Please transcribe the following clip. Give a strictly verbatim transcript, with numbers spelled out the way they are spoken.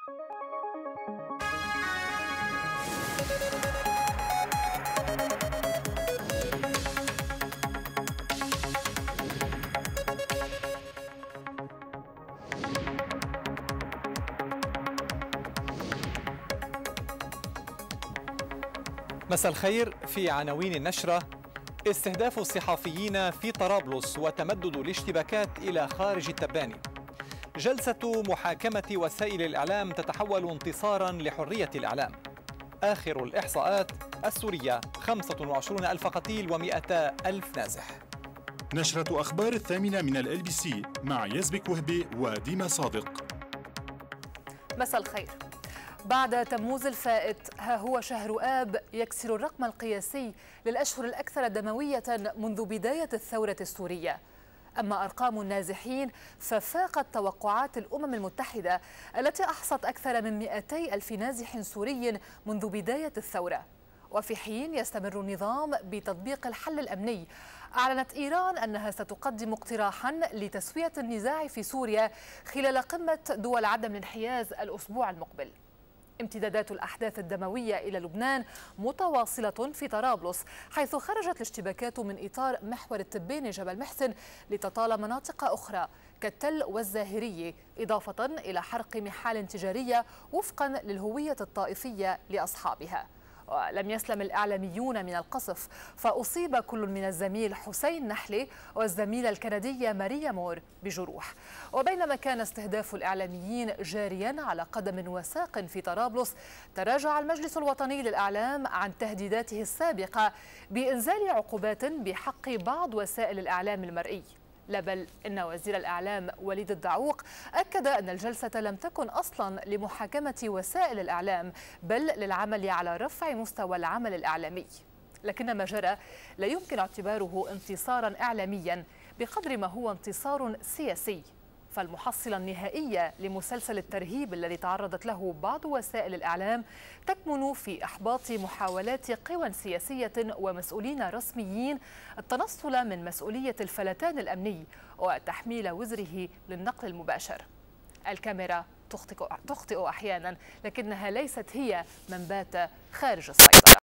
مساء الخير. في عناوين النشرة: استهداف الصحفيين في طرابلس وتمدد الاشتباكات إلى خارج التباني. جلسة محاكمة وسائل الإعلام تتحول انتصارا لحرية الإعلام. آخر الإحصاءات السورية خمسة وعشرون ألف قتيل ومئتا ألف نازح. نشرة أخبار الثامنة من ال بي سي مع يزبك وهبي وديما صادق. مساء الخير. بعد تموز الفائت ها هو شهر آب يكسر الرقم القياسي للأشهر الأكثر دموية منذ بداية الثورة السورية. أما أرقام النازحين ففاقت توقعات الأمم المتحدة التي أحصت أكثر من مئتي ألف نازح سوري منذ بداية الثورة. وفي حين يستمر النظام بتطبيق الحل الأمني، أعلنت إيران أنها ستقدم اقتراحا لتسوية النزاع في سوريا خلال قمة دول عدم الانحياز الأسبوع المقبل. امتدادات الأحداث الدموية إلى لبنان متواصلة في طرابلس، حيث خرجت الاشتباكات من إطار محور التباني جبل محسن لتطال مناطق أخرى كالتل والزاهرية، إضافة إلى حرق محال تجارية وفقا للهوية الطائفية لأصحابها. ولم يسلم الإعلاميون من القصف، فأصيب كل من الزميل حسين نحلي والزميلة الكندية ماريا مور بجروح. وبينما كان استهداف الإعلاميين جاريا على قدم وساق في طرابلس، تراجع المجلس الوطني للإعلام عن تهديداته السابقة بإنزال عقوبات بحق بعض وسائل الإعلام المرئي. لا بل إن وزير الإعلام وليد الدعوق أكد أن الجلسة لم تكن أصلا لمحاكمة وسائل الإعلام، بل للعمل على رفع مستوى العمل الإعلامي. لكن ما جرى لا يمكن اعتباره انتصارا إعلاميا بقدر ما هو انتصار سياسي، فالمحصلة النهائية لمسلسل الترهيب الذي تعرضت له بعض وسائل الإعلام تكمن في إحباط محاولات قوى سياسية ومسؤولين رسميين التنصل من مسؤولية الفلتان الأمني وتحميل وزره للنقل المباشر. الكاميرا تخطئ, تخطئ أحيانا، لكنها ليست هي من بات خارج السيطرة.